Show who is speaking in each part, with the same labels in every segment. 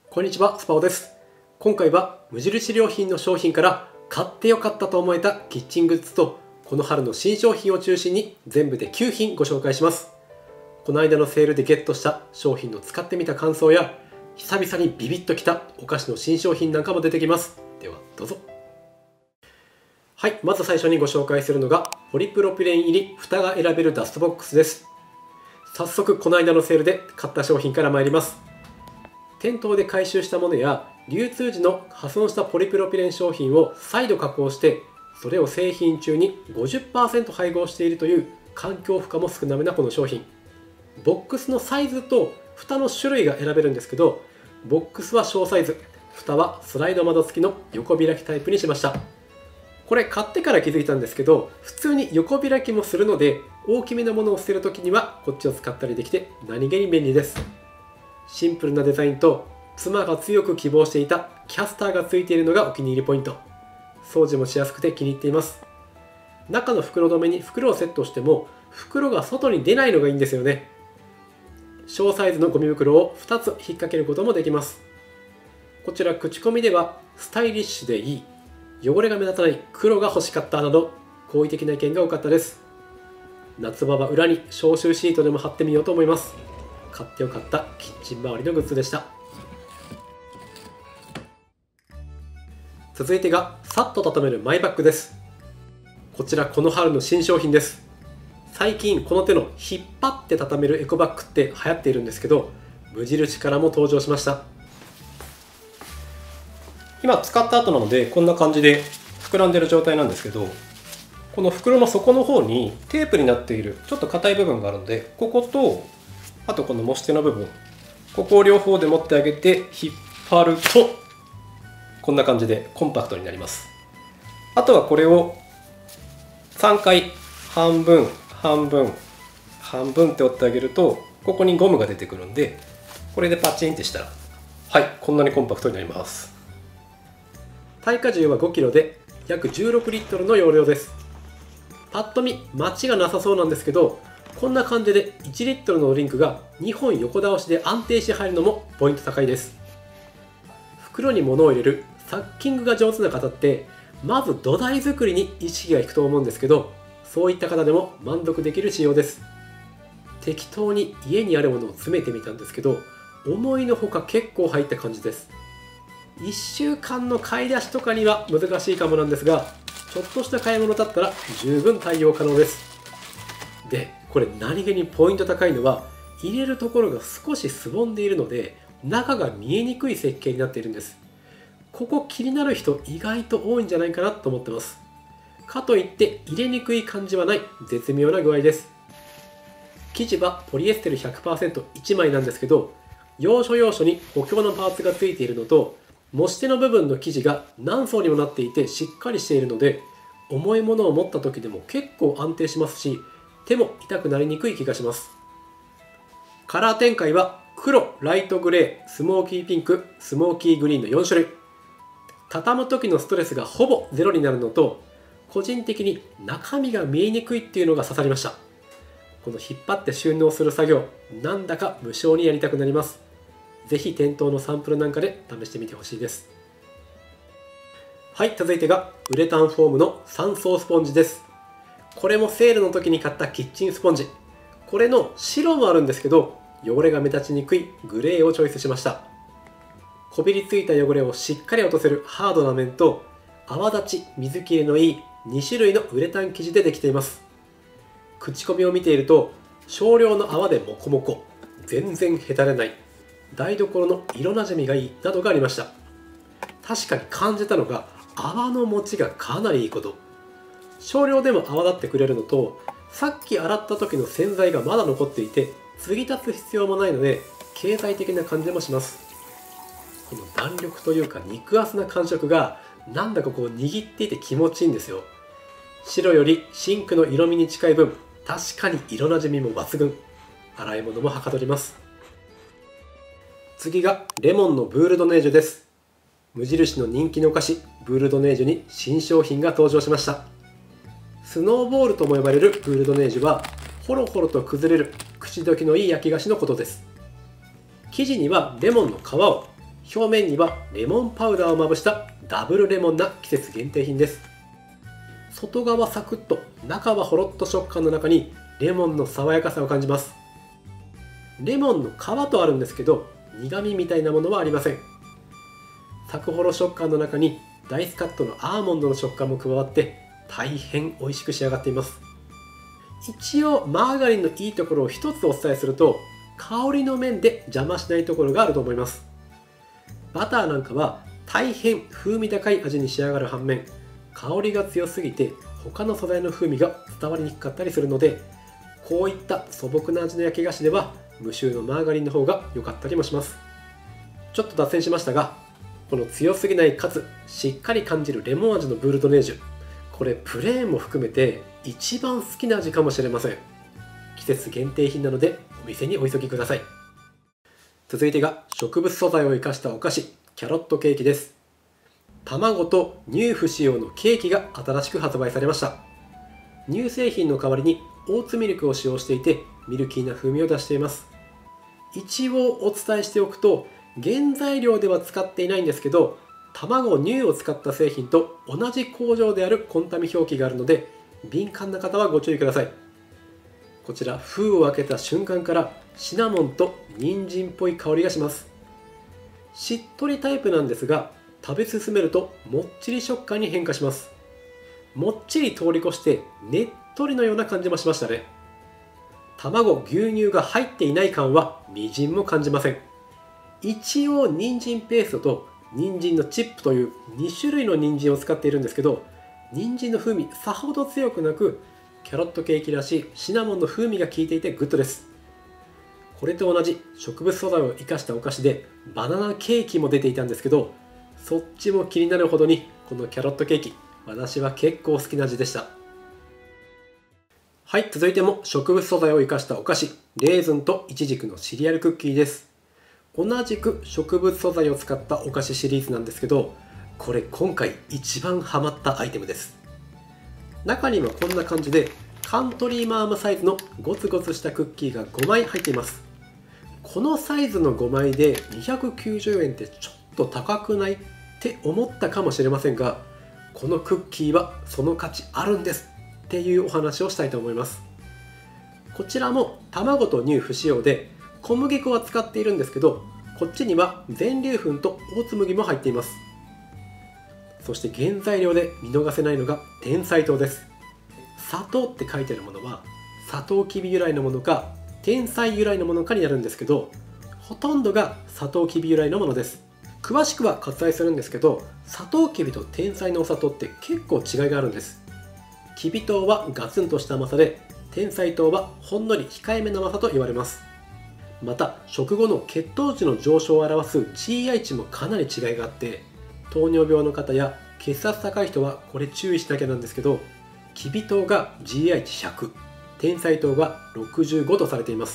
Speaker 1: こんにちは、スパオです。今回は無印良品の商品から買ってよかったと思えたキッチングッズとこの春の新商品を中心に全部で9品ご紹介します。この間のセールでゲットした商品の使ってみた感想や久々にビビッときたお菓子の新商品なんかも出てきます。ではどうぞ。はい、まず最初にご紹介するのがポリプロピレン入り蓋が選べるダストボックスです。早速この間のセールで買った商品から参ります。店頭で回収したものや流通時の破損したポリプロピレン商品を再度加工してそれを製品中に 50% 配合しているという環境負荷も少なめなこの商品。ボックスのサイズと蓋の種類が選べるんですけど、ボックスは小サイズ、蓋はスライド窓付きの横開きタイプにしました。これ買ってから気づいたんですけど、普通に横開きもするので大きめのものを捨てるときにはこっちを使ったりできて何気に便利です。シンプルなデザインと妻が強く希望していたキャスターがついているのがお気に入りポイント。掃除もしやすくて気に入っています。中の袋止めに袋をセットしても袋が外に出ないのがいいんですよね。小サイズのゴミ袋を2つ引っ掛けることもできます。こちら口コミではスタイリッシュでいい、汚れが目立たない黒が欲しかったなど好意的な意見が多かったです。夏場は裏に消臭シートでも貼ってみようと思います。買ってよかったキッチン周りのグッズでした。続いてがさっと畳めるマイバッグです。こちらこの春の新商品です。最近この手の引っ張って畳めるエコバッグって流行っているんですけど、無印からも登場しました。今使った後なのでこんな感じで膨らんでる状態なんですけど、この袋の底の方にテープになっているちょっと硬い部分があるので、こことあとこの持ち手の部分、ここを両方で持ってあげて引っ張るとこんな感じでコンパクトになります。あとはこれを3回半分半分半分って折ってあげるとここにゴムが出てくるんで、これでパチンってしたらこんなにコンパクトになります。耐荷重は 5kg で約16リットルの容量です。パッと見間違いなさそうなんですけど、こんな感じで1リットルのドリンクが2本横倒しで安定して入るのもポイント高いです。袋に物を入れるサッキングが上手な方ってまず土台作りに意識がいくと思うんですけど、そういった方でも満足できる仕様です。適当に家にあるものを詰めてみたんですけど、思いのほか結構入った感じです。1週間の買い出しとかには難しいかもなんですが、ちょっとした買い物だったら十分対応可能です。で、これ何気にポイント高いのは入れるところが少しすぼんでいるので中が見えにくい設計になっているんです。ここ気になる人意外と多いんじゃないかなと思ってます。かといって入れにくい感じはない絶妙な具合です。生地はポリエステル 100% 枚なんですけど、要所要所に補強のパーツがついているのと持ち手の部分の生地が何層にもなっていてしっかりしているので、重いものを持った時でも結構安定しますし、手も痛くなりにくい気がします。カラー展開は黒、ライトグレー、スモーキーピンク、スモーキーグリーンの4種類。畳む時のストレスがほぼゼロになるのと、個人的に中身が見えにくいっていうのが刺さりました。この引っ張って収納する作業、なんだか無性にやりたくなります。ぜひ店頭のサンプルなんかで試してみてほしいです。はい、続いてがウレタンフォームの3層スポンジです。これもセールの時に買ったキッチンスポンジ。これの白もあるんですけど、汚れが目立ちにくいグレーをチョイスしました。こびりついた汚れをしっかり落とせるハードな面と、泡立ち、水切れのいい2種類のウレタン生地でできています。口コミを見ていると、少量の泡でモコモコ、全然へたれない、台所の色なじみがいいなどがありました。確かに感じたのが泡の持ちがかなりいいこと。少量でも泡立ってくれるのと、さっき洗った時の洗剤がまだ残っていて継ぎ足す必要もないので経済的な感じもします。この弾力というか肉厚な感触がなんだかこう握っていて気持ちいいんですよ。白よりシンクの色味に近い分確かに色なじみも抜群、洗い物もはかどります。次がレモンのブールドネージュです。無印の人気のお菓子ブールドネージュに新商品が登場しました。スノーボールとも呼ばれるブールドネージュはホロホロと崩れる口どきのいい焼き菓子のことです。生地にはレモンの皮を表面にはレモンパウダーをまぶしたダブルレモンな季節限定品です。外側サクッと中はほろっと食感の中にレモンの爽やかさを感じます。レモンの皮とあるんですけど、苦味みたいなものはありません。サクホロ食感の中にダイスカットのアーモンドの食感も加わって大変美味しく仕上がっています。一応マーガリンのいいところを一つお伝えすると、香りの面で邪魔しないところがあると思います。バターなんかは大変風味高い味に仕上がる反面、香りが強すぎて他の素材の風味が伝わりにくかったりするので、こういった素朴な味の焼き菓子では無臭のマーガリンの方が良かったりもします。ちょっと脱線しましたが、この強すぎないかつしっかり感じるレモン味のブールドネージュ、これプレーンも含めて一番好きな味かもしれません。季節限定品なのでお店にお急ぎください。続いてが植物素材を生かしたお菓子、キャロットケーキです。卵と乳不使用のケーキが新しく発売されました。乳製品の代わりにオーツミルクを使用していて、ミルキーな風味を出しています。一応お伝えしておくと、原材料では使っていないんですけど、卵、乳を使った製品と同じ工場であるコンタミ表記があるので、敏感な方はご注意ください。こちら封を開けた瞬間からシナモンと人参っぽい香りがします。しっとりタイプなんですが、食べ進めるともっちり食感に変化します。もっちり通り越してねっとりのような感じもしましたね。卵、牛乳が入っていない感はみじんも感じません。一応人参ペーストと人参のチップという2種類の人参を使っているんですけど、人参の風味さほど強くなく、キャロットケーキらしいシナモンの風味が効いていてグッドです。これと同じ植物素材を生かしたお菓子でバナナケーキも出ていたんですけど、そっちも気になるほどにこのキャロットケーキ、私は結構好きな味でした。はい、続いても植物素材を生かしたお菓子、レーズンとイチジクのシリアルクッキーです。同じく植物素材を使ったお菓子シリーズなんですけど、これ今回一番ハマったアイテムです。中にはこんな感じでカントリーマアムサイズのゴツゴツしたクッキーが5枚入っています。このサイズの5枚で290円ってちょっと高くないって思ったかもしれませんが、このクッキーはその価値あるんですっていうお話をしたいと思います。こちらも卵と乳不使用で小麦粉は使っているんですけど、こっちには全粒粉とオーツ麦も入っています。そして原材料で見逃せないのが甜菜糖です。砂糖って書いてあるものはサトウキビ由来のものか甜菜由来のものかになるんですけど、ほとんどがサトウキビ由来のものです。詳しくは割愛するんですけど、サトウキビと甜菜のお砂糖って結構違いがあるんです。きび糖はガツンとした甘さで、甜菜糖はほんのり控えめな甘さと言われます。また食後の血糖値の上昇を表す GI 値もかなり違いがあって、糖尿病の方や血圧高い人はこれ注意しなきゃなんですけど、きび糖が GI 値100、甜菜糖が65とされています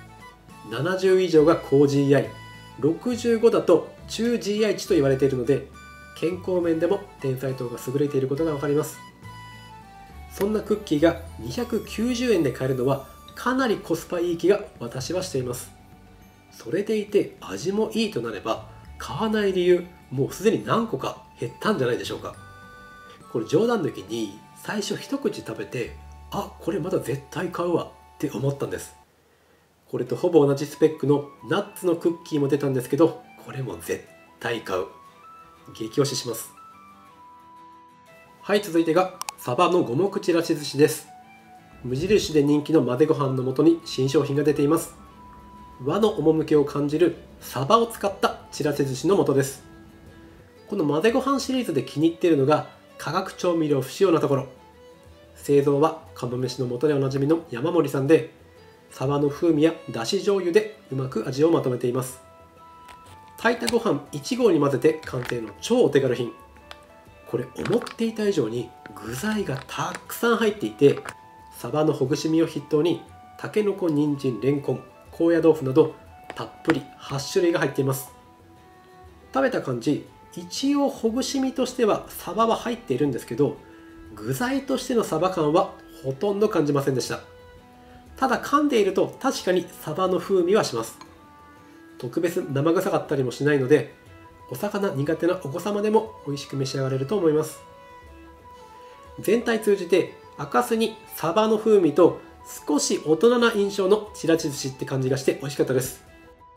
Speaker 1: 。70以上が高 GI、65だと中 GI 値と言われているので、健康面でも甜菜糖が優れていることが分かります。そんなクッキーが290円で買えるのはかなりコスパいい気が私はしています。それでいて味もいいとなれば、買わない理由もうすでに何個か減ったんじゃないでしょうか。これ冗談抜きに最初一口食べて、あ、これまだ絶対買うわって思ったんです。これとほぼ同じスペックのナッツのクッキーも出たんですけど、これも絶対買う。激推しします。はい、続いてがサバの五目ちらし寿司です。無印で人気の混ぜご飯の素に新商品が出ています。和の趣を感じるサバを使ったちらし寿司の素です。この混ぜご飯シリーズで気に入っているのが化学調味料不使用なところ。製造は釜飯の素でおなじみの山森さんで、サバの風味やだし醤油でうまく味をまとめています。炊いたご飯1合に混ぜて完成の超お手軽品。これ思っていた以上に具材がたくさん入っていて、サバのほぐし身を筆頭にたけのこ、人参、レンコン、高野豆腐などたっぷり8種類が入っています。食べた感じ、一応ほぐし身としてはサバは入っているんですけど、具材としてのサバ感はほとんど感じませんでした。ただ噛んでいると確かにサバの風味はします。特別生臭かったりもしないので、 お魚苦手なお子様でも美味しく召し上がれると思います。全体通じて赤酢にサバの風味と少し大人な印象のちらし寿司って感じがして美味しかったです。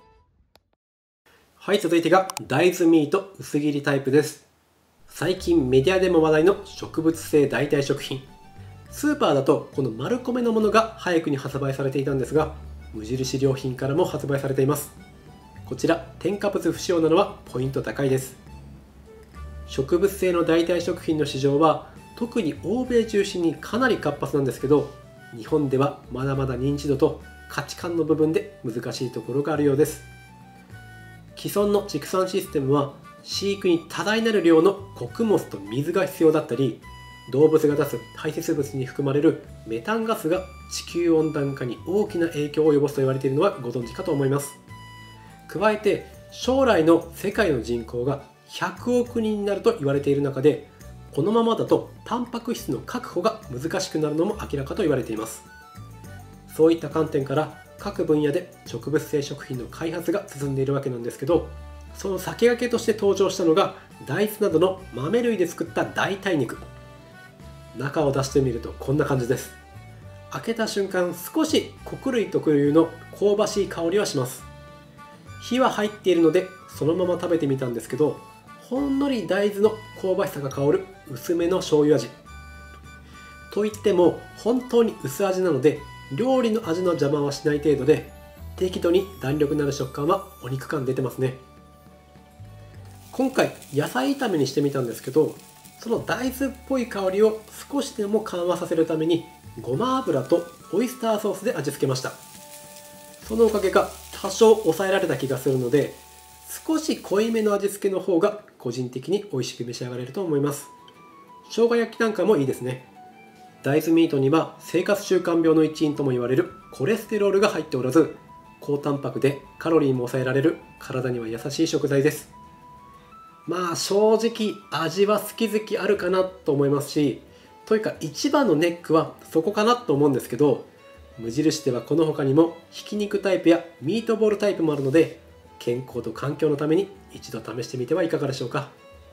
Speaker 1: はい、続いてが大豆ミート薄切りタイプです。最近メディアでも話題の植物性代替食品。スーパーだとこの丸米のものが早くに発売されていたんですが、無印良品からも発売されています。こちら添加物不使用なのはポイント高いです。植物性の代替食品の市場は特に欧米中心にかなり活発なんですけど、日本ではまだまだ認知度と価値観の部分で難しいところがあるようです。既存の畜産システムは飼育に多大なる量の穀物と水が必要だったり、動物が出す排泄物に含まれるメタンガスが地球温暖化に大きな影響を及ぼすと言われているのはご存知かと思います。加えて将来の世界の人口が100億人になると言われている中で、このままだとタンパク質の確保が難しくなるのも明らかと言われています。そういった観点から各分野で植物性食品の開発が進んでいるわけなんですけど、その先駆けとして登場したのが大豆などの豆類で作った代替肉。中を出してみるとこんな感じです。開けた瞬間少し穀類特有の香ばしい香りはします。火は入っているのでそのまま食べてみたんですけど、ほんのり大豆の香ばしさが香る薄めの醤油味といっても本当に薄味なので料理の味の邪魔はしない程度で、適度に弾力のある食感はお肉感出てますね。今回野菜炒めにしてみたんですけど、その大豆っぽい香りを少しでも緩和させるためにごま油とオイスターソースで味付けました。そのおかげか多少抑えられた気がするので、少し濃いめの味付けの方が個人的に美味しく召し上がれると思います。生姜焼きなんかもいいですね。大豆ミートには生活習慣病の一因とも言われるコレステロールが入っておらず、高タンパクでカロリーも抑えられる体には優しい食材です。まあ正直味は好き好きあるかなと思いますし、というか一番のネックはそこかなと思うんですけど、無印ではこの他にもひき肉タイプやミートボールタイプもあるので、健康と環境のために一度試してみてはいかがでしょうか。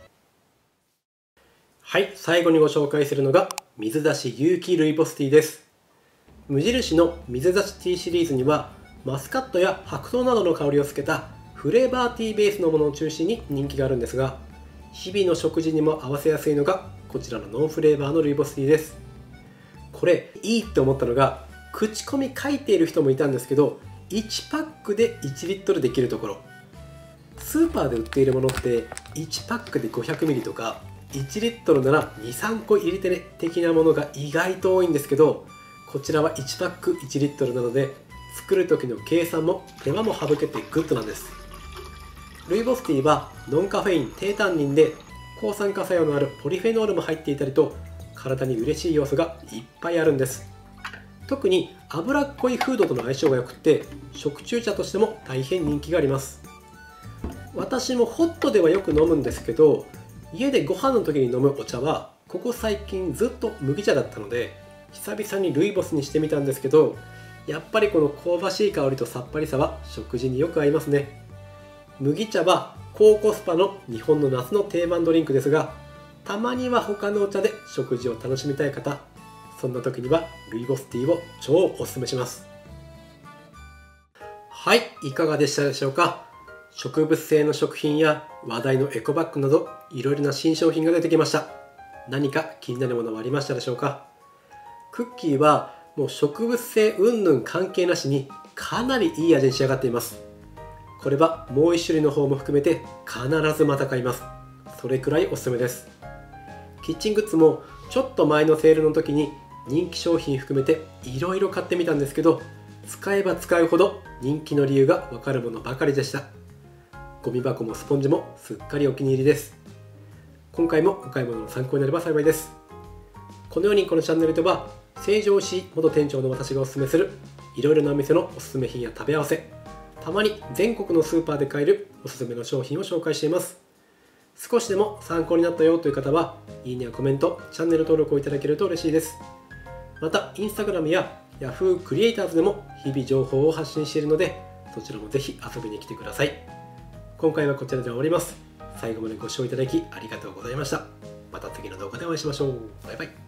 Speaker 1: はい、最後にご紹介するのが水出し有機ルイボスティーです。無印の水出しティーシリーズにはマスカットや白桃などの香りをつけたフレーバーティーベースのものを中心に人気があるんですが、日々の食事にも合わせやすいのがこちらのノンフレーバーのルイボスティーです。これいいって思ったのが、口コミ書いている人もいたんですけど、1パックで1リットルできるところ、スーパーで売っているものって1パックで500ミリとか1リットルなら 2,3 個入れてね的なものが意外と多いんですけど、こちらは1パック1リットルなので作る時の計算も手間も省けてグッドなんです。ルイボスティーはノンカフェイン低タンニンで抗酸化作用のあるポリフェノールも入っていたりと、体に嬉しい要素がいっぱいあるんです。特に脂っこいフードとの相性が良くて、食中茶としても大変人気があります。私もホットではよく飲むんですけど、家でご飯の時に飲むお茶はここ最近ずっと麦茶だったので、久々にルイボスにしてみたんですけど、やっぱりこの香ばしい香りとさっぱりさは食事によく合いますね。麦茶は高コスパの日本の夏の定番ドリンクですが、たまには他のお茶で食事を楽しみたい方、そんな時にはルイボスティーを超おすすめします。はい、いかがでしたでしょうか。植物性の食品や話題のエコバッグなどいろいろな新商品が出てきました。何か気になるものはありましたでしょうか。クッキーはもう植物性云々関係なしにかなりいい味に仕上がっています。これはもう一種類の方も含めて必ずまた買います。それくらいおすすめです。キッチングッズもちょっと前のセールの時に人気商品含めていろいろ買ってみたんですけど、使えば使うほど人気の理由がわかるものばかりでした。ゴミ箱もスポンジもすっかりお気に入りです。今回もお買い物の参考になれば幸いです。このようにこのチャンネルでは成城石井元店長の私がおすすめするいろいろなお店のおすすめ品や食べ合わせ、たまに全国のスーパーで買えるおすすめの商品を紹介しています。少しでも参考になったよという方は、いいねやコメント、チャンネル登録をいただけると嬉しいです。また、インスタグラムや Yahoo クリエイターズでも日々情報を発信しているので、そちらもぜひ遊びに来てください。今回はこちらで終わります。 最後までご視聴いただきありがとうございました。また次の動画でお会いしましょう。バイバイ。